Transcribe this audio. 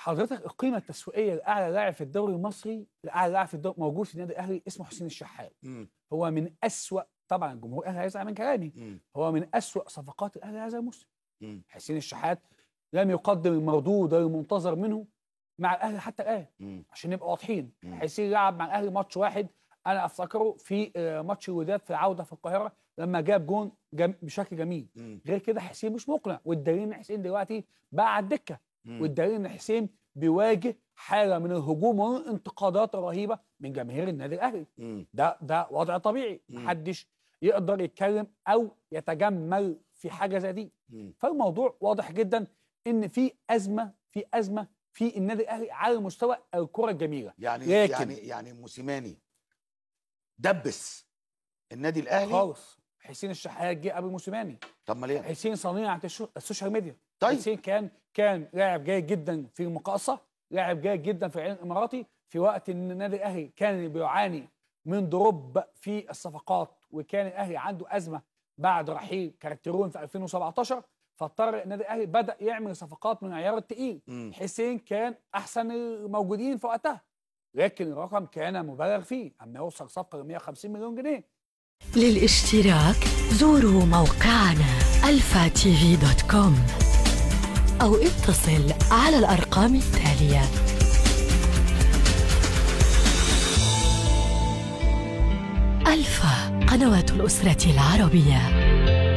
حضرتك القيمه التسويقيه لاعلى لاعب في الدوري المصري، لاعلى لاعب في الدوري موجود في النادي الاهلي اسمه حسين الشحات. هو من اسوأ، طبعا الجمهور الاهلي هيزعل من كلامي، هو من اسوأ صفقات الاهلي هذا الموسم. حسين الشحات لم يقدم المردود المنتظر منه مع الاهلي حتى الان. عشان نبقى واضحين، حسين لعب مع الاهلي ماتش واحد انا افتكره في ماتش الوداد في العوده في القاهره لما جاب جون بشكل جميل. غير كده حسين مش مقنع، والدليل ان حسين دلوقتي بقى على الدكه، والدليل ان حسين بيواجه حاله من الهجوم والانتقادات الرهيبه من جماهير النادي الاهلي. ده وضع طبيعي، محدش يقدر يتكلم او يتجمل في حاجه زي دي. فالموضوع واضح جدا ان في ازمه في النادي الاهلي على مستوى الكره الجميله. يعني موسيماني دبس النادي الاهلي خالص. حسين الشحات جه قبل موسيماني. طب ما ليه؟ حسين صنيعه السوشيال ميديا. طيب حسين كان لاعب جيد جدا في المقاصه، لاعب جيد جدا في العين الاماراتي، في وقت ان النادي الاهلي كان بيعاني من دروب في الصفقات، وكان الاهلي عنده ازمه بعد رحيل كارتيرون في 2017، فاضطر النادي الاهلي بدا يعمل صفقات من عيار التقيل. حسين كان احسن الموجودين في وقتها، لكن الرقم كان مبالغ فيه، اما يوصل صفقه ل 150 مليون جنيه. للاشتراك زوروا موقعنا alphatv.com أو اتصل على الأرقام التالية. ألفا، قنوات الأسرة العربية.